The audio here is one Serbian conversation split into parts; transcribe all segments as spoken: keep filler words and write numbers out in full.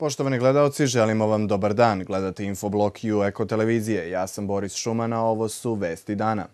Poštovani gledalci, želimo vam dobar dan. Gledate Infoblok U Eko televizije. Ja sam Boris Šuman, a ovo su vesti dana.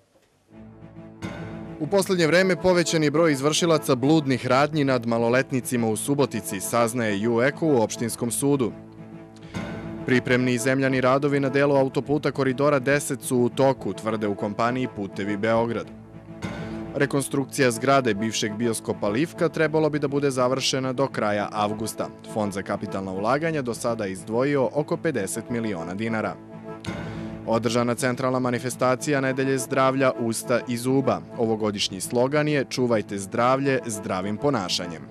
U poslednje vreme povećan je broj izvršilaca bludnih radnji nad maloletnicima u Subotici, saznaje U Eko u opštinskom sudu. Pripremni i zemljani radovi na delu autoputa Koridora deset su u toku, tvrde u kompaniji Putevi Beograd. Rekonstrukcija zgrade bivšeg bioskopa Livka trebalo bi da bude završena do kraja avgusta. Fond za kapitalna ulaganja do sada izdvojio oko pedeset miliona dinara. Održana centralna manifestacija Nedelje zdravlja usta i zuba. Ovogodišnji slogan je Čuvajte zdravlje zdravim ponašanjem.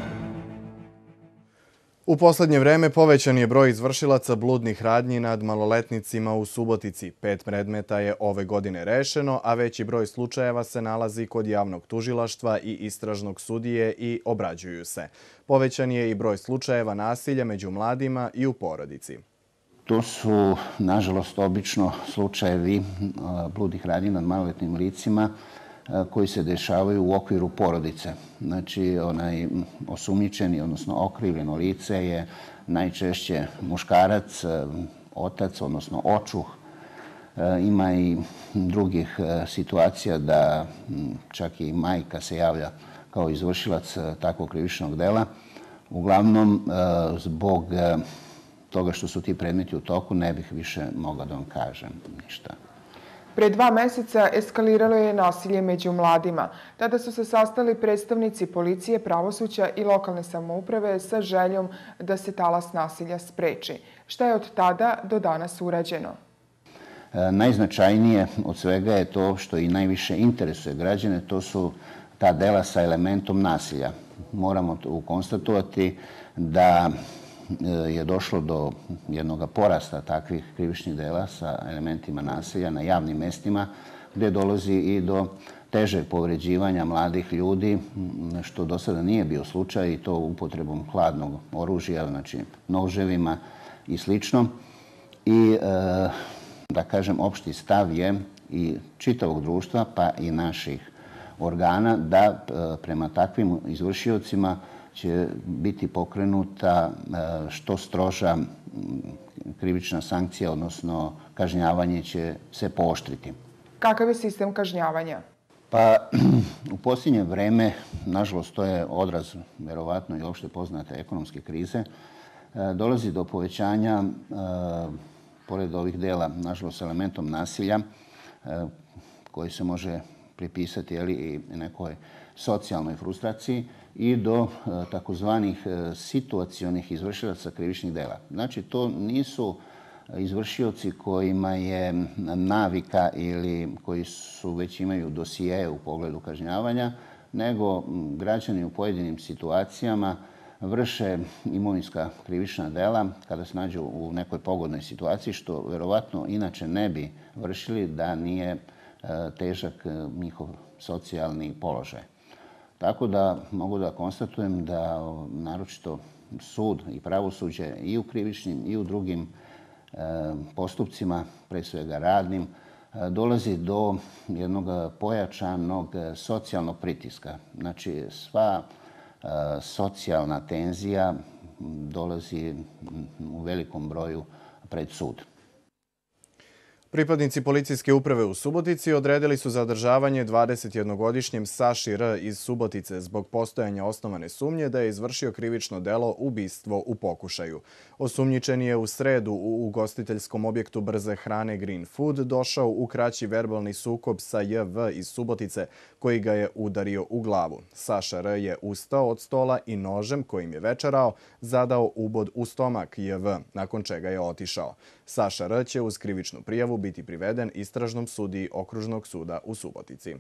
U poslednje vreme povećan je broj izvršilaca bludnih radnji nad maloletnicima u Subotici. Pet predmeta je ove godine rešeno, a veći broj slučajeva se nalazi kod javnog tužilaštva i istražnog sudije i obrađuju se. Povećan je i broj slučajeva nasilja među mladima i u porodici. To su, nažalost, obično slučajevi bludnih radnji nad maloletnim licima koji se dešavaju u okviru porodice. Znači, onaj osumnjičeni, odnosno okrivljeno lice je najčešće muškarac, otac, odnosno očuh. Ima i drugih situacija da čak i majka se javlja kao izvršilac takvog krivičnog dela. Uglavnom, zbog toga što su ti predmeti u toku, ne bih više mogla da vam kažem ništa. Pre dva meseca eskaliralo je nasilje među mladima. Tada su se sastali predstavnici policije, pravosuđa i lokalne samouprave sa željom da se talas nasilja spreči. Šta je od tada do danas urađeno? Najznačajnije od svega je to što i najviše interesuje građane, to su ta dela sa elementom nasilja. Moramo konstatovati da je došlo do jednog porasta takvih krivičnih dela sa elementima nasilja na javnim mestima, gde dolazi i do težeg povređivanja mladih ljudi, što do sada nije bio slučaj, i to upotrebom hladnog oružja, znači noževima i slično. I, da kažem, opšti stav je i čitavog društva, pa i naših organa, da prema takvim izvršiocima će biti pokrenuta što stroža krivična sankcija, odnosno kažnjavanje će se pooštriti. Kakav je sistem kažnjavanja? Pa, u posljednje vreme, nažalost, to je odraz, verovatno, i opšte poznate ekonomske krize, dolazi do povećanja, pored ovih dela, nažalost, elementom nasilja, koji se može pripisati i nekoj socijalnoj frustraciji, i do takozvanih situacionih izvršilaca krivičnih dela. Znači, to nisu izvršioci kojima je navika ili koji su već imaju dosije u pogledu kažnjavanja, nego građani u pojedinim situacijama vrše imovinska krivična dela kada se nađu u nekoj pogodnoj situaciji, što verovatno inače ne bi vršili da nije težak njihov socijalni položaj. Tako da mogu da konstatujem da naročito sud i pravosuđe i u krivičnim i u drugim postupcima, pre svega radnim, dolazi do jednog pojačanog socijalnog pritiska. Znači, sva socijalna tenzija dolazi u velikom broju pred sud. Pripadnici policijske uprave u Subotici odredili su zadržavanje dvadesetjednogodišnjem Saši R. iz Subotice zbog postojanja osnovane sumnje da je izvršio krivično delo ubistvo u pokušaju. Osumnjičen je u sredu u ugostiteljskom objektu brze hrane Green Food došao u kraći verbalni sukob sa J V iz Subotice, koji ga je udario u glavu. Saša R. je ustao od stola i nožem kojim je večerao zadao ubod u stomak J V, nakon čega je otišao. Saša R. će uz krivičnu prijavu biti priveden istražnom sudiji Okružnog suda u Subotici.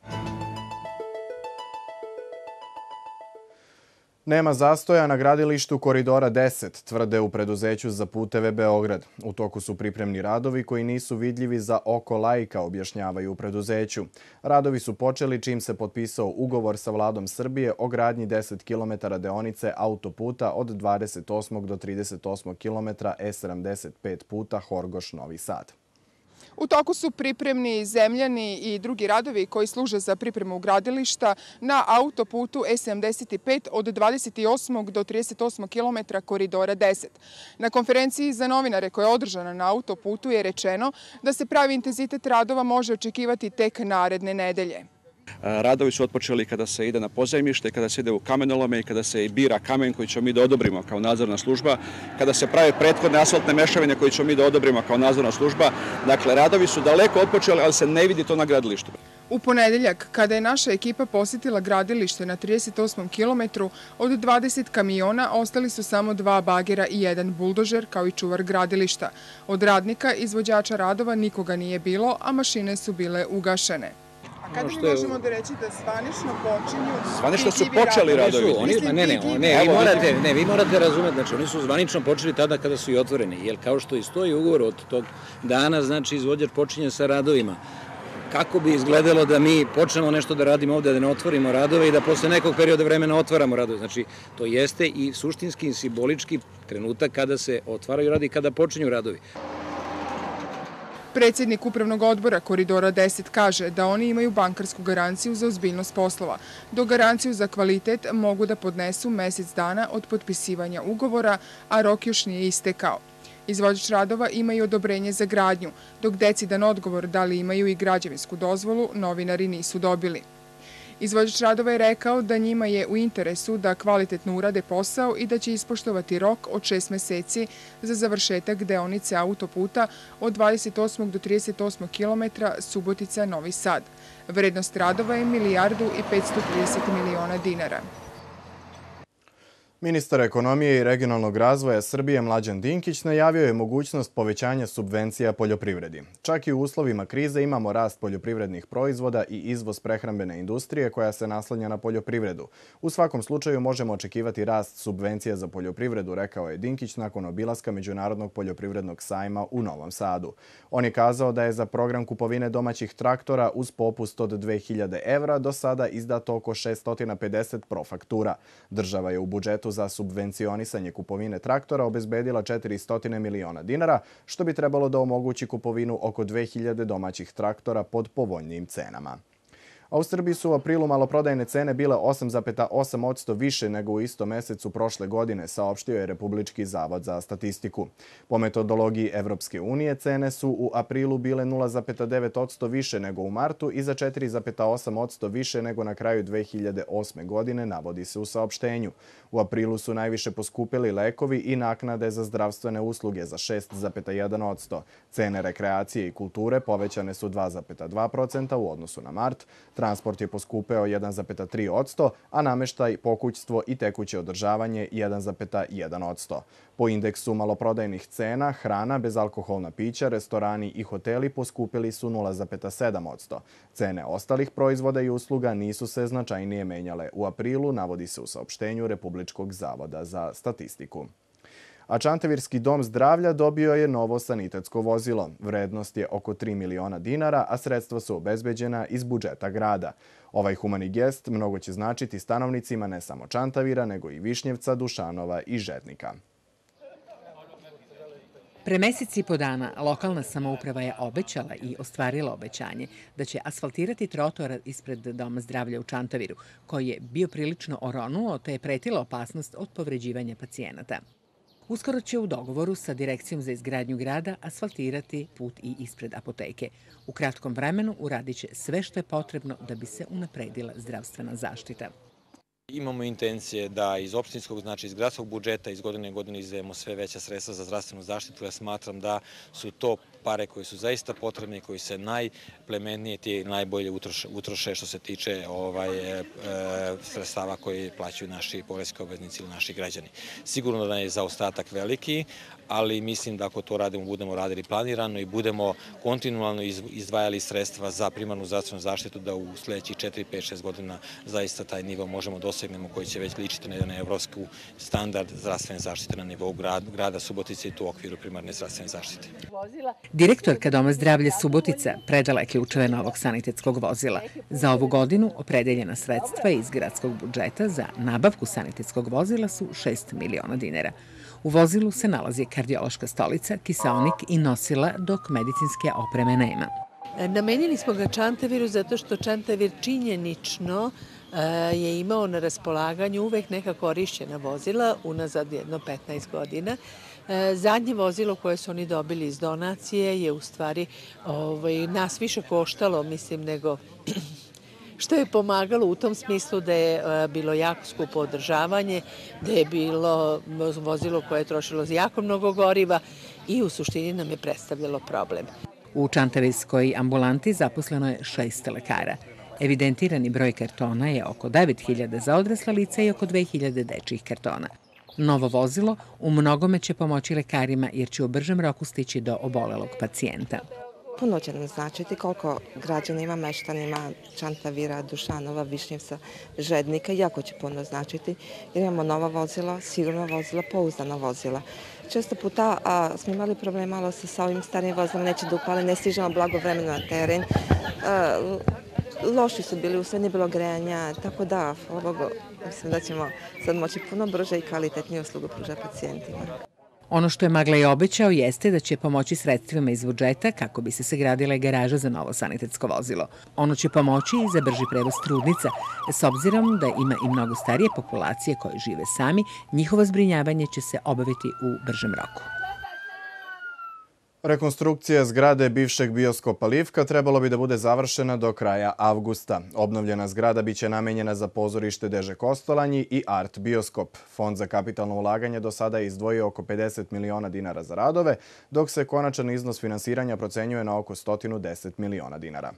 Nema zastoja na gradilištu Koridora deset, tvrde u preduzeću za puteve Beograd. U toku su pripremni radovi koji nisu vidljivi za oko laika, objašnjavaju u preduzeću. Radovi su počeli čim se potpisao ugovor sa vladom Srbije o gradnji deset kilometara deonice autoputa od dvadeset osmog do trideset osmog kilometra E sedamdeset pet puta Horgoš-Novi Sad. U toku su pripremni zemljani i drugi radovi koji služe za pripremu gradilišta na autoputu E sedamdeset pet od dvadeset osmog do trideset osmog kilometra koridora deset. Na konferenciji za novinare koja je održana na autoputu je rečeno da se pravi intenzitet radova može očekivati tek naredne nedelje. Radovi su otpočeli kada se ide na pozajmište, kada se ide u kamenolome i kada se bira kamen koji ćemo mi da odobrimo kao nadzorna služba, kada se prave prethodne asfaltne mešavine koje ćemo mi da odobrimo kao nadzorna služba. Dakle, radovi su daleko otpočeli, ali se ne vidi to na gradilištu. U ponedeljak, kada je naša ekipa posjetila gradilište na trideset osmom kilometru, od dvadeset kamiona ostali su samo dva bagera i jedan buldožer kao i čuvar gradilišta. Od radnika, izvođača radova, nikoga nije bilo, a mašine su bile ugašene. A kada mi možemo da reći da zvanično počinju... Zvanično su počeli radovi. Ne, ne, ne, vi morate, ne, vi morate razumeti, znači oni su zvanično počeli tada kada su i otvoreni, jer kao što i stoji ugovor od tog dana, znači izvođač počinje sa radovima. Kako bi izgledalo da mi počnemo nešto da radimo ovde, da ne otvorimo radove i da posle nekog perioda vremena otvaramo radove. Znači, to jeste i suštinski i simbolički trenutak kada se otvaraju radovi i kada počinju radovi. Predsjednik Upravnog odbora Koridora deset kaže da oni imaju bankarsku garanciju za ozbiljnost poslova, dok garanciju za kvalitet mogu da podnesu mesec dana od potpisivanja ugovora, a rok još nije istekao. Izvođač radova ima i odobrenje za gradnju, dok decidan odgovor da li imaju i građevinsku dozvolu novinari nisu dobili. Izvođač radova je rekao da njima je u interesu da kvalitetno urade posao i da će ispoštovati rok od šest meseci za završetak deonice autoputa od dvadeset osmog do trideset osmog kilometra Subotica-Novi Sad. Vrednost radova je milijardu i petsto trideset miliona dinara. Ministar ekonomije i regionalnog razvoja Srbije Mlađan Dinkić najavio je mogućnost povećanja subvencija poljoprivredi. Čak i u uslovima krize imamo rast poljoprivrednih proizvoda i izvoz prehrambene industrije koja se naslanja na poljoprivredu. U svakom slučaju možemo očekivati rast subvencija za poljoprivredu, rekao je Dinkić nakon obilaska Međunarodnog poljoprivrednog sajma u Novom Sadu. On je kazao da je za program kupovine domaćih traktora uz popust od dve hiljade evra do sada izdato oko šessto pedeset profaktura. Država je u budžetu za subvencionisanje kupovine traktora obezbedila četiristo miliona dinara, što bi trebalo da omogući kupovinu oko dve hiljade domaćih traktora pod povoljnijim cenama. A u Srbiji su u aprilu maloprodajne cene bile osam zarez osam posto više nego u istom mesecu prošle godine, saopštio je Republički zavod za statistiku. Po metodologiji Evropske unije cene su u aprilu bile nula zarez devet posto više nego u martu i za četiri zarez osam posto više nego na kraju dve hiljade osme. godine, navodi se u saopštenju. U aprilu su najviše poskupili lekovi i naknade za zdravstvene usluge za šest zarez jedan posto. Cene rekreacije i kulture povećane su dva zarez dva posto u odnosu na mart. Transport je poskupeo jedan zarez tri posto, a nameštaj, pokućstvo i tekuće održavanje jedan zarez jedan posto. Po indeksu maloprodajnih cena, hrana, bezalkoholna pića, restorani i hoteli poskupili su nula zarez sedam posto. Cene ostalih proizvoda i usluga nisu se značajnije menjale u aprilu, navodi se u saopštenju Republičkog zavoda za statistiku. A Čantavirski dom zdravlja dobio je novo sanitetsko vozilo. Vrednost je oko tri miliona dinara, a sredstva su obezbeđena iz budžeta grada. Ovaj humani gest mnogo će značiti stanovnicima ne samo Čantavira, nego i Višnjevca, Dušanova i Žetnika. Pre mesec i po dana lokalna samouprava je obećala i ostvarila obećanje da će asfaltirati trotoar ispred Doma zdravlja u Čantaviru, koji je bio prilično oronuo te je pretila opasnost od povređivanja pacijenata. Uskoro će u dogovoru sa Direkcijom za izgradnju grada asfaltirati put i ispred apoteke. U kratkom vremenu uradit će sve što je potrebno da bi se unapredila zdravstvena zaštita. Imamo intencije da iz opštinskog, znači iz gradskog budžeta iz godine u godinu izdvajamo sve veća sredstva za zdravstvenu zaštitu. Ja smatram da su to pare koje su zaista potrebne i koji se najplemenije ti najbolje utroše što se tiče ovaj, e, sredstava koje plaćaju naši poreski obveznici ili naši građani. Sigurno da je zaostatak veliki, ali mislim da ako to radimo, budemo radili planirano i budemo kontinualno izdvajali sredstva za primarnu zdravstvenu zaštitu da u sledećih četiri, pet, šest godina zaista taj nivo možemo dosegnemo koji će već ličiti na jedan evropski standard zdravstvene zaštite na nivou grada Subotice i tu u okviru primarne zdravstvene zaštite. Direktorka Doma zdravlja Subotica predala je ključeve novog sanitetskog vozila. Za ovu godinu opredeljena sredstva iz gradskog budžeta za nabavku sanitetskog vozila su šest miliona dinara. U vozilu se nalazi kardiološka stolica, kiseonik i nosila, dok medicinske opreme nema. Namenili smo ga Čantaviru zato što Čantavir činjenično je imao na raspolaganju uvek neka korišćena vozila, unazad jedno petnaest godina. Zadnje vozilo koje su oni dobili iz donacije je u stvari nas više koštalo, mislim, nego što je pomagalo u tom smislu da je bilo jako skupo održavanje, da je bilo vozilo koje je trošilo jako mnogo goriva i u suštini nam je predstavljalo problem. U čantavirskoj ambulanti zaposleno je šest lekara. Evidentirani broj kartona je oko devet hiljada za odrasla lica i oko dve hiljade dečjih kartona. Novo vozilo u mnogome će pomoći lekarima jer će u bržem roku stići do obolelog pacijenta. Puno će nam značiti koliko građanima, meštanima Čantavira, Dušanova, Višnjevca, Žednika, jako će puno značiti jer imamo nova vozila, sigurno vozila, pouzdana vozila. Često puta smo imali problema sa ovim starijim vozilama, neće da upale, ne stižemo blagovremeno na teren. Loši su bili, usled nije bilo grejanja, tako da, hvala Bogu, mislim da ćemo sad moći puno brže i kvalitetnije uslugu pružati pacijentima. Ono što je Maglej obećao jeste da će pomoći sredstvima iz budžeta kako bi se sagradila i garaža za novo sanitetsko vozilo. Ono će pomoći i za brži prevoz trudnica, s obzirom da ima i mnogo starije populacije koje žive sami, njihovo zbrinjavanje će se obaviti u bržem roku. Rekonstrukcija zgrade bivšeg bioskopa Livka trebalo bi da bude završena do kraja avgusta. Obnovljena zgrada biće namenjena za pozorište Deže Kostolanji i Art bioskop. Fond za kapitalno ulaganje do sada je izdvojio oko pedeset miliona dinara za radove, dok se konačan iznos finansiranja procenjuje na oko sto deset miliona dinara.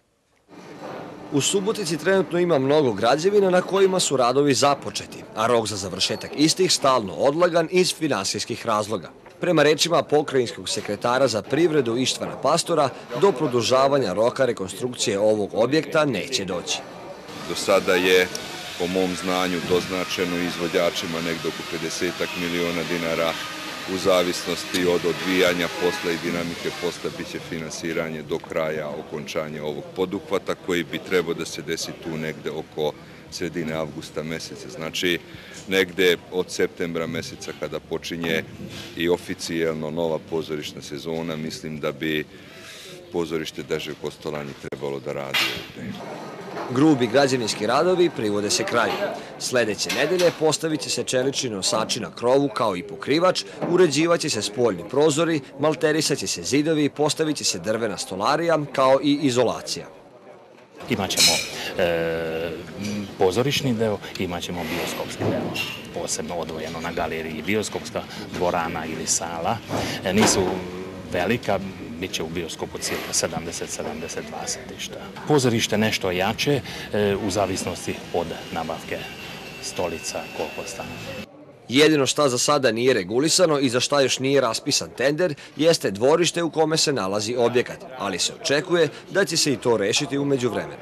U Subotici trenutno ima mnogo građevina na kojima su radovi započeti, a rok za završetak istih stalno odlagan iz finansijskih razloga. Prema rečima pokrajinskog sekretara za privredu Ištvana Pastora, do produžavanja roka rekonstrukcije ovog objekta neće doći. Do sada je, po mom znanju, doznačeno izvođačima negdje oko pedeset miliona dinara. U zavisnosti od odvijanja posla i dinamike posla biće finansiranje do kraja okončanja ovog poduhvata koji bi trebao da se desi tu negde oko sredine avgusta meseca. Znači, negde od septembra meseca kada počinje i oficijelno nova pozorišna sezona, mislim da bi pozorište Deže Kostolanji trebalo da radi ovdje. Grubi građevinski radovi privode se kraju. Sledeće nedelje postavit će se čelični nosači na krovu kao i pokrivač, uređivaće se spoljni prozori, malterisat će se zidovi, postavit će se drvena stolarija kao i izolacija. Imaćemo e, pozorišni deo, imaćemo bioskopski deo, posebno odvojeno na galeriji bioskopska dvorana ili sala. E, nisu velika, bit će u bioskopu cirka sedamdeset do sedamdeset dva sedišta. Pozorište nešto jače e, u zavisnosti od nabavke stolica, koliko stane. Jedino šta za sada nije regulisano i za šta još nije raspisan tender jeste dvorište u kome se nalazi objekat, ali se očekuje da će se i to rešiti u međuvremenu.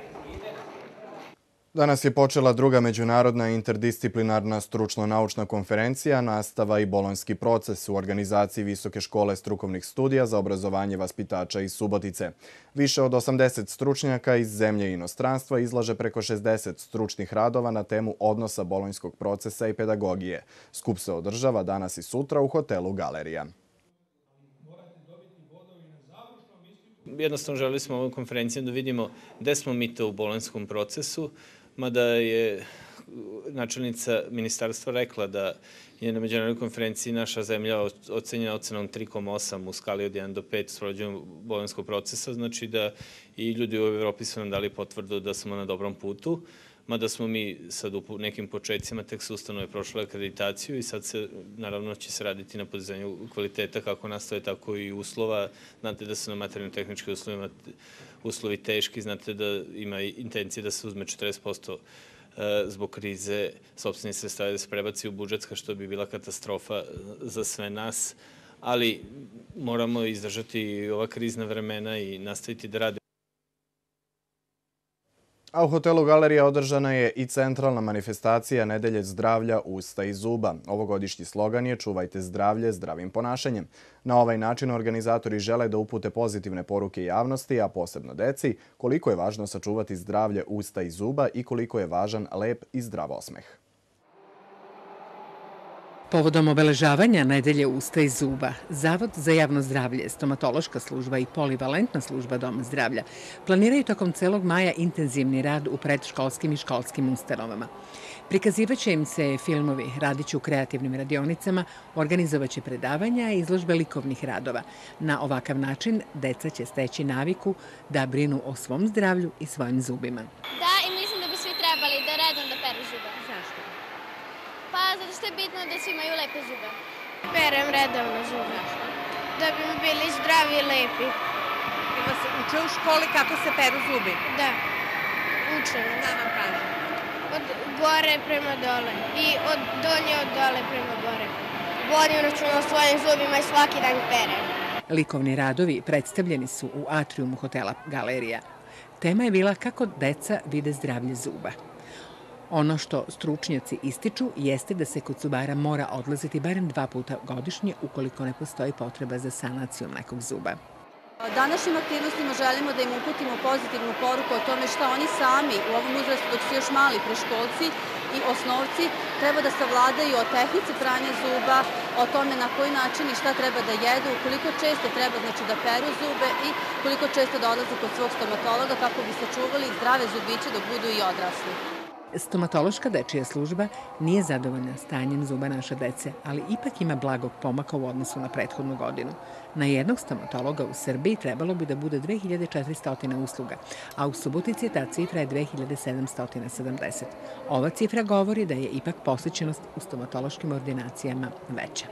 Danas je počela druga međunarodna interdisciplinarna stručno-naučna konferencija Nastava i bolonjski proces u organizaciji Visoke škole strukovnih studija za obrazovanje vaspitača iz Subotice. Više od osamdeset stručnjaka iz zemlje i inostranstva izlaže preko šezdeset stručnih radova na temu odnosa bolonjskog procesa i pedagogije. Skup se održava danas i sutra u hotelu Galerija. Jednostavno želeli smo ovom konferencijom da vidimo gde smo mi to u bolonjskom procesu, mada je načelnica ministarstva rekla da je na međunarodnoj konferenciji naša zemlja ocenjena ocenom tri zarez osam u skali od jedan do pet u sprovođenju bolonjskog procesa, znači da i ljudi u Evropi su nam dali potvrdu da smo na dobrom putu, mada smo mi sad u nekim početcima, tek su ustanove prošle akreditaciju i sad se, naravno, će se raditi na podizanju kvaliteta kako nastave, tako i uslova. Znate da su na materijalno-tehnički uslovima uslovi teški, znate da ima intencija da se uzme četrdeset posto zbog krize sopstvenih sredstava da se prebaci u budžetska, što bi bila katastrofa za sve nas, ali moramo izdržati ova krizna vremena i nastaviti da radimo. A u hotelu Galerija održana je i centralna manifestacija Nedelje zdravlja, usta i zuba. Ovogodišnji slogan je Čuvajte zdravlje zdravim ponašanjem. Na ovaj način organizatori žele da upute pozitivne poruke javnosti, a posebno deci, koliko je važno sačuvati zdravlje usta i zuba i koliko je važan lep i zdrav osmeh. Povodom obeležavanja nedelje usta i zuba, Zavod za javno zdravlje, stomatološka služba i polivalentna služba Doma zdravlja planiraju tokom celog maja intenzivni rad u predškolskim i školskim ustanovama. Prikazivaće im se filmovi, radiće u kreativnim radionicama, organizovaće predavanja i izložbe likovnih radova. Na ovakav način deca će steći naviku da brinu o svom zdravlju i svojim zubima. Da, i mislim da bi svi trebali da redom da peru zube. Zašto? Pa zato što je bitno da svi imaju lepe zube. Perem redovno zube, da bi mi bili zdravi i lepi. Jel vas uče u školi kako se peru zubi? Da, uče nas. Da vam kažem. Od gore prema dole i od donje od dole prema gore. Vodim računa o svojim zubima i svaki dan perem. Likovni radovi predstavljeni su u atriumu hotela Galerija. Tema je bila kako deca vide zdravlje zuba. Ono što stručnjaci ističu jeste da se kod zubara mora odlaziti barem dva puta godišnje ukoliko ne postoji potreba za sanacijom nekog zuba. Današnjim aktivnostima želimo da im uputimo pozitivnu poruku o tome šta oni sami u ovom uzrastu dok su još mali preškolci i osnovci treba da savladaju o tehnici pranja zuba, o tome na koji način i šta treba da jedu, koliko često treba znači, da peru zube i koliko često da odlaze kod svog stomatologa kako bi sačuvali zdrave zubiće dok budu i odrasli. Stomatološka dečija služba nije zadovoljna stanjem zuba naše dece, ali ipak ima blagog pomaka u odnosu na prethodnu godinu. Na jednog stomatologa u Srbiji trebalo bi da bude dve hiljade četiristo usluga, a u Subotici ta cifra je dve hiljade sedamsto sedamdeset. Ova cifra govori da je ipak posjećenost u stomatološkim ordinacijama veća.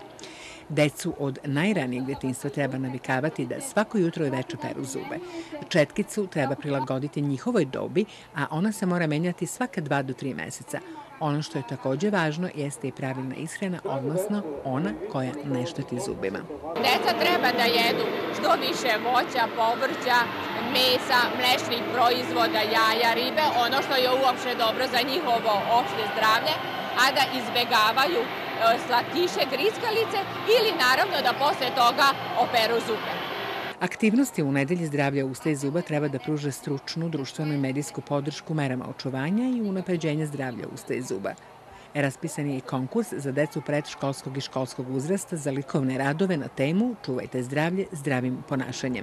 Decu od najranijeg detinjstva treba navikavati da svako jutro i veče peru zube. Četkicu treba prilagoditi njihovoj dobi, a ona se mora menjati svaka dva do tri meseca. Ono što je takođe važno jeste i pravilna ishrana, odnosno ona koja ne šteti zubima. Deca treba da jedu što više voća, povrća, mesa, mlečnih proizvoda, jaja, ribe, ono što je uopšte dobro za njihovo opšte zdravlje, a da izbegavaju slatkiše, grickalice ili naravno da posle toga operu zube. Aktivnosti u nedelji zdravlja usta i zuba treba da pruže stručnu, društvenu i medijsku podršku merama očuvanja i unapređenja zdravlja usta i zuba. Raspisan je i konkurs za decu predškolskog i školskog uzrasta za likovne radove na temu Čuvajte zdravlje zdravim ponašanjem.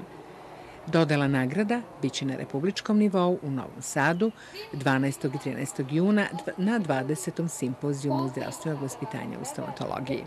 Dodela nagrada biće na republičkom nivou u Novom Sadu dvanaestog i trinaestog juna na dvadesetom simpozijumu zdravstvenog vaspitanja u stomatologiji.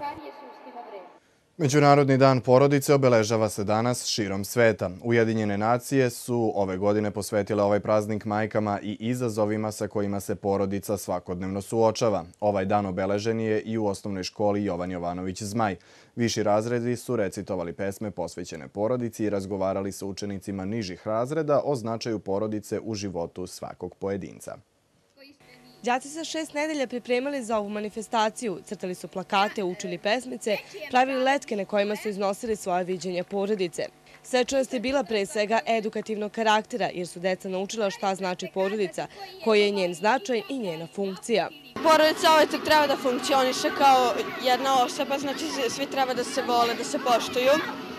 Međunarodni dan porodice obeležava se danas širom sveta. Ujedinjene nacije su ove godine posvetile ovaj praznik majkama i izazovima sa kojima se porodica svakodnevno suočava. Ovaj dan obeležen je i u osnovnoj školi Jovan Jovanović Zmaj. Viši razredi su recitovali pesme posvećene porodici i razgovarali sa učenicima nižih razreda o značaju porodice u životu svakog pojedinca. Đaci sa šest nedelja pripremali za ovu manifestaciju, crtali su plakate, učili pesmice, pravili letke na kojima su iznosili svoje viđenja porodice. Svečanost je bila pre svega edukativnog karaktera, jer su deca naučila šta znači porodica, koji je njen značaj i njena funkcija. Porodica uvijek treba da funkcioniše kao jedna osoba, znači svi treba da se vole, da se poštuju.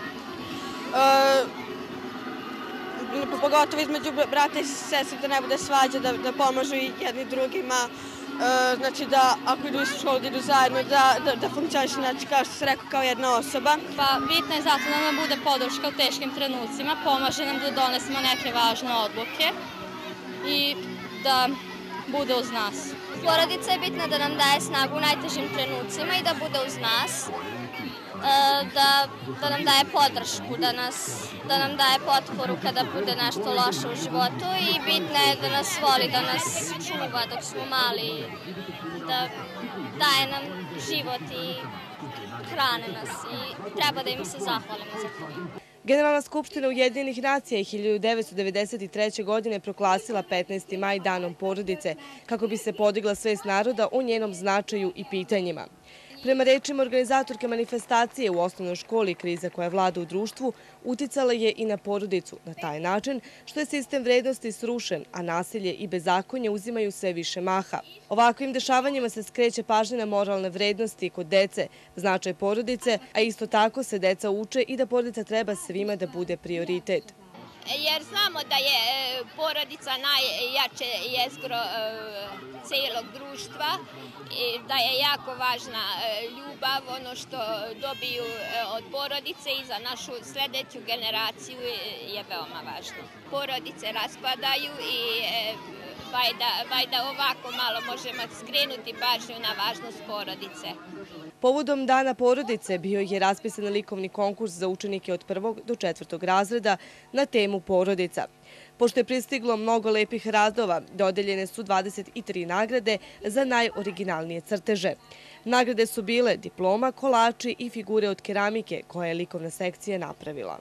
Pogotovo između brata i sestre da ne bude svađa, da, da pomažu i jedni drugima, e, znači da ako idu u školu da idu zajedno, da, da, da funkcioniše, znači kao što se rekao, kao jedna osoba. Pa bitno je zato da nam bude podrška u teškim trenucima, pomaže nam da donesemo neke važne odluke i da bude uz nas. Porodica je bitna da nam daje snagu u najtežim trenucima i da bude uz nas. Da, da nam daje podršku, da, nas, da nam daje potporu kada bude nešto loše u životu i bitno je da nas voli, da nas čuva dok smo mali, da daje nam život i hrane nas i treba da im se zahvalimo za to. Generalna skupština Ujedinjenih nacija je hiljadu devetsto devedeset treće. godine proglasila petnaesti maj danom porodice kako bi se podigla svest naroda o njenom značaju i pitanjima. Prema rečima organizatorke manifestacije u osnovnoj školi, kriza koja vlada u društvu uticala je i na porodicu na taj način što je sistem vrednosti srušen, a nasilje i bezakonje uzimaju sve više maha. Ovakvim dešavanjima se skreće pažnja na moralne vrednosti kod dece, značaj porodice, a isto tako se deca uče i da porodica treba svima da bude prioritet. jer znamo da je porodica najjače jezgro celog društva i da je jako važna ljubav, ono što dobiju od porodice i za našu sledeću generaciju je veoma važno. Porodice raspadaju i vajda ovako malo možemo skrenuti pažnju na važnost porodice. Povodom Dana porodice bio je raspisan likovni konkurs za učenike od prvog do četvrtog razreda na temu porodica. Pošto je pristiglo mnogo lepih radova, dodeljene su dvadeset tri nagrade za najoriginalnije crteže. Nagrade su bile diploma, kolači i figure od keramike koje je likovna sekcija napravila.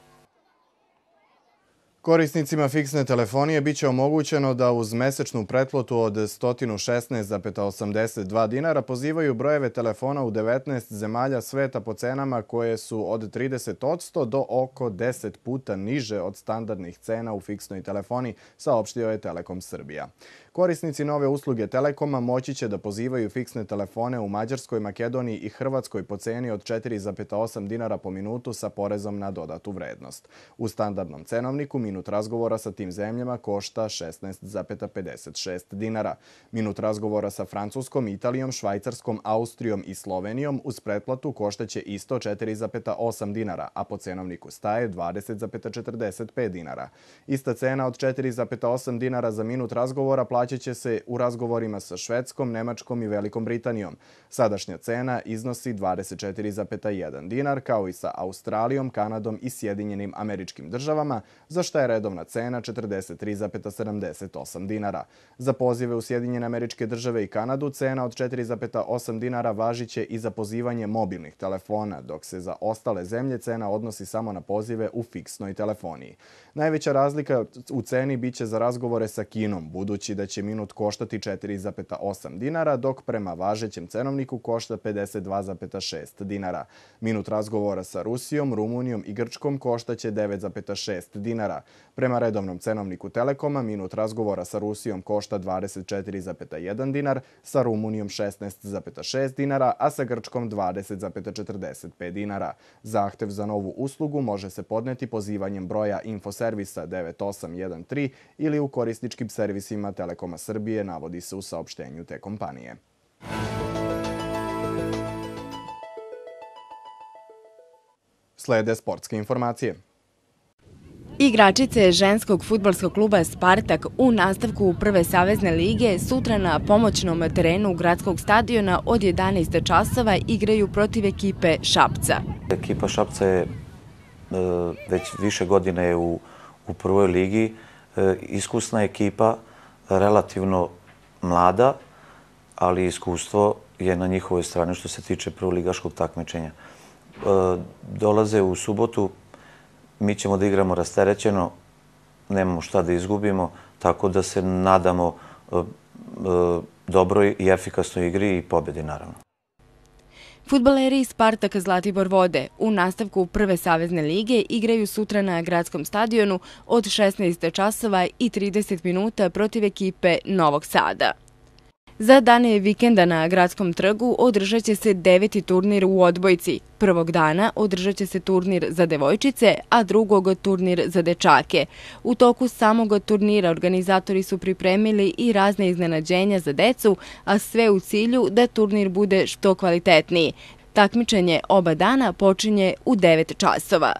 Korisnicima fiksne telefonije biće omogućeno da uz mesečnu pretplatu od sto šesnaest zarez osamdeset dva dinara pozivaju brojeve telefona u devetnaest zemalja sveta po cenama koje su od trideset posto do oko deset puta niže od standardnih cena u fiksnoj telefoniji, saopštio je Telekom Srbija. Korisnici nove usluge Telekoma moći će da pozivaju fiksne telefone u Mađarskoj, Makedoniji i Hrvatskoj po ceni od četiri zarez osam dinara po minutu sa porezom na dodatu vrednost. U standardnom cenovniku minut razgovora sa tim zemljama košta šesnaest zarez pedeset šest dinara. Minut razgovora sa Francuskom, Italijom, Švajcarskom, Austrijom i Slovenijom uz pretplatu koštaće isto četiri zarez osam dinara, a po cenovniku staje dvadeset zarez četrdeset pet dinara. Ista cena od četiri zarez osam dinara za minut razgovora plaćat će se u razgovorima sa Švedskom, Nemačkom i Velikom Britanijom. Sadašnja cena iznosi dvadeset četiri zarez jedan dinar, kao i sa Australijom, Kanadom i Sjedinjenim Američkim Državama, za šta je redovna cena četrdeset tri zarez sedamdeset osam dinara. Za pozive u Sjedinjene Američke Države i Kanadu cena od četiri zarez osam dinara važiće i za pozivanje mobilnih telefona, dok se za ostale zemlje cena odnosi samo na pozive u fiksnoj telefoniji. Najveća razlika u ceni biće za razgovore sa Kinom, budući da će minut koštati četiri zarez osam dinara, dok prema važećem cenovniku košta pedeset dva zarez šest dinara. Minut razgovora sa Rusijom, Rumunijom i Grčkom koštaće devet zarez šest dinara. Prema redovnom cenovniku Telekoma, minut razgovora sa Rusijom košta dvadeset četiri zarez jedan dinar, sa Rumunijom šesnaest zarez šest dinara, a sa Grčkom dvadeset zarez četrdeset pet dinara. Zahtev za novu uslugu može se podneti pozivanjem broja infoservisa devet osam jedan tri ili u korisničkim servisima Telekoma Srbije, navodi se u saopštenju te kompanije. Slede sportske informacije. Igračice ženskog fudbalskog kluba Spartak u nastavku Prve savezne lige sutra na pomoćnom terenu gradskog stadiona od jedanaest časova igraju protiv ekipe Šapca. Ekipa Šapca je već više godine u, u prvoj ligi, iskusna ekipa, relativno mlada, ali iskustvo je na njihovoj strani što se tiče prvoligaškog takmičenja. Dolaze u subotu, mi ćemo da igramo rasterećeno, nemamo šta da izgubimo, tako da se nadamo dobroj i efikasnoj igri i pobedi, naravno. Fudbaleri iz Spartak Zlatibor Vode u nastavku Prve savezne lige igraju sutra na gradskom stadionu od šesnaest časova i trideset minuta protiv ekipe Novog Sada. Za dane vikenda na gradskom trgu održat će se deveti turnir u odbojci. Prvog dana održat će se turnir za devojčice, a drugog turnir za dečake. U toku samog turnira organizatori su pripremili i razne iznenađenja za decu, a sve u cilju da turnir bude što kvalitetniji. Takmičenje oba dana počinje u devet časova.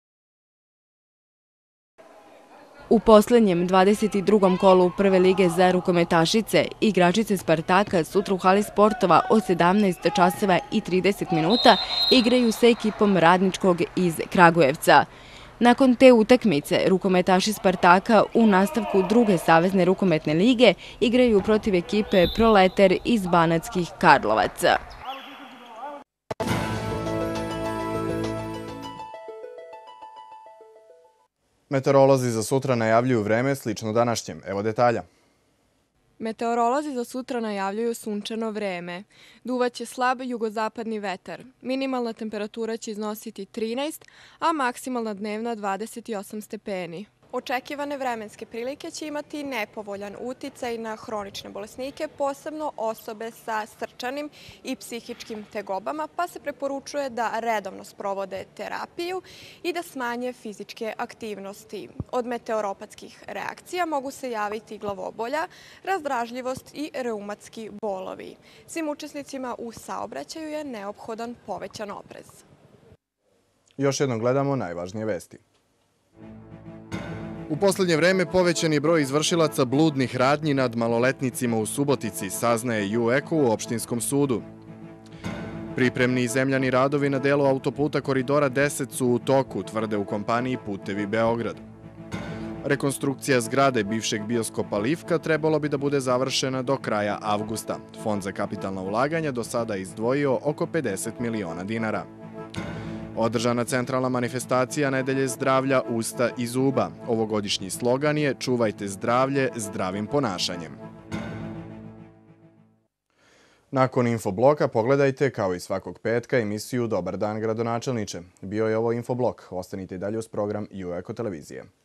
U poslednjem dvadeset drugom kolu Prve lige za rukometašice, igračice Spartaka sutra u hali sportova od sedamnaest časova i trideset minuta igraju sa ekipom Radničkog iz Kragujevca. Nakon te utakmice, rukometaši Spartaka u nastavku druge savezne rukometne lige igraju protiv ekipe Proleter iz Banatskih Karlovaca. Meteorolozi za sutra najavljuju vreme slično današnjem. Evo detalja. Meteorolozi za sutra najavljuju sunčano vreme. Duvaće slab jugozapadni vetar. Minimalna temperatura će iznositi trinaest, a maksimalna dnevna dvadeset osam stepeni. Očekivane vremenske prilike će imati nepovoljan uticaj na hronične bolesnike, posebno osobe sa srčanim i psihičkim tegobama, pa se preporučuje da redovno sprovode terapiju i da smanje fizičke aktivnosti. Od meteoropatskih reakcija mogu se javiti glavobolja, razdražljivost i reumatski bolovi. Svim učesnicima u saobraćaju je neophodan povećan oprez. Još jednom gledamo najvažnije vesti. U poslednje vreme povećan je broj izvršilaca bludnih radnji nad maloletnicima u Subotici, saznaje U E K U u opštinskom sudu. Pripremni i zemljani radovi na delu autoputa Koridora deset su u toku, tvrde u kompaniji Putevi Beograd. Rekonstrukcija zgrade bivšeg bioskopa Livka trebalo bi da bude završena do kraja avgusta. Fond za kapitalna ulaganja do sada izdvojio oko pedeset miliona dinara. Održana centralna manifestacija Nedelje zdravlja usta i zuba. Ovogodišnji slogan je Čuvajte zdravlje zdravim ponašanjem. Nakon Infobloka pogledajte, kao i svakog petka, emisiju Dobar dan, gradonačelniče. Bio je ovo Infoblok. Ostanite i dalje uz program U E K O televizije.